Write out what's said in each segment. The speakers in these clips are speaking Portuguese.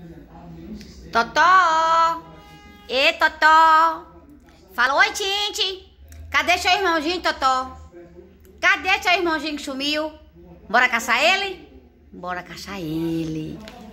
Totó! Ê, Totó! Fala, oi, Tinte! Cadê seu irmãozinho, Totó? Cadê seu irmãozinho que sumiu? Bora caçar ele? Bora caçar ele.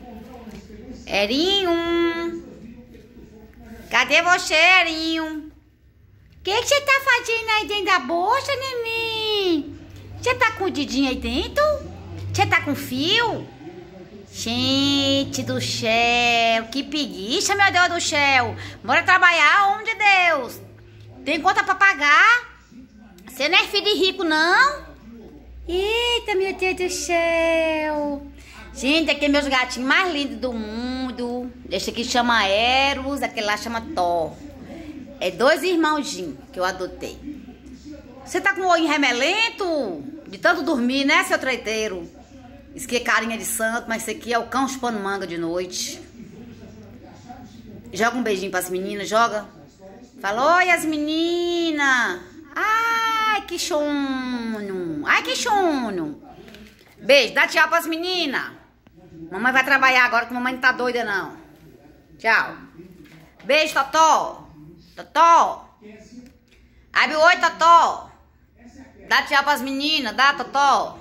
Erinho! Cadê você, Erinho? O que você tá fazendo aí dentro da bolsa, neném? Você tá com o dedinho aí dentro? Você tá com fio? Gente do céu, que preguiça, meu Deus do céu. Bora trabalhar, homem de Deus. Tem conta pra pagar? Você não é filho de rico, não? Eita, meu Deus do céu. Gente, aqui é meus gatinhos mais lindos do mundo. Esse aqui chama Eros, aquele lá chama Thor. É 2 irmãozinhos que eu adotei. Você tá com o olho remelento? De tanto dormir, né, seu treiteiro? Isso aqui é carinha de santo, mas isso aqui é o cão chupando manga de noite. Joga um beijinho pras meninas, joga. Fala, oi, as meninas. Ai, que sono. Ai, que sono. Beijo, dá tchau pras meninas. Mamãe vai trabalhar agora, que mamãe não tá doida, não. Tchau. Beijo, Totó. Totó. Abre o oi, Totó. Dá tchau pras meninas, dá, Totó.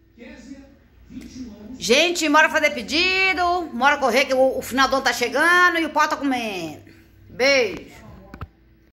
Gente, bora fazer pedido. Bora correr que o final do ano tá chegando e o pau tá comendo. Beijo.